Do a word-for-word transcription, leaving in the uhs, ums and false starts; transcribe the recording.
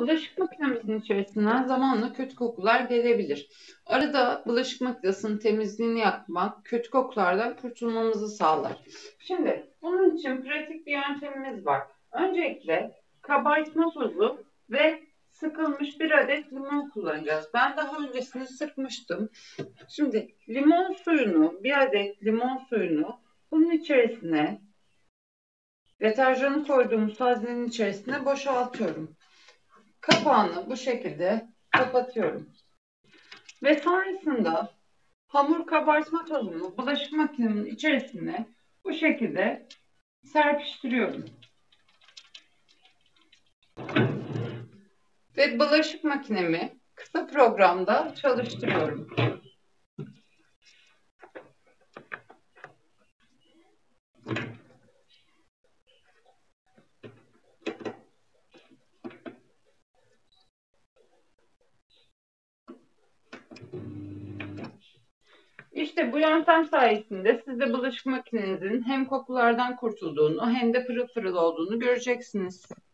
Bulaşık makinemizin içerisinden zamanla kötü kokular gelebilir. Arada bulaşık makinesinin temizliğini yapmak kötü kokulardan kurtulmamızı sağlar. Şimdi bunun için pratik bir yöntemimiz var. Öncelikle kabartma tozu ve sıkılmış bir adet limon kullanacağız. Ben daha öncesinde sıkmıştım. Şimdi limon suyunu, bir adet limon suyunu bunun içerisine, deterjanı koyduğumuz haznenin içerisine boşaltıyorum. Kapağını bu şekilde kapatıyorum. Ve sonrasında hamur kabartma tozunu bulaşık makinemin içerisine bu şekilde serpiştiriyorum. Ve bulaşık makinemi kısa programda çalıştırıyorum. İşte bu yöntem sayesinde siz de bulaşık makinenizin hem kokulardan kurtulduğunu hem de pırıl pırıl olduğunu göreceksiniz.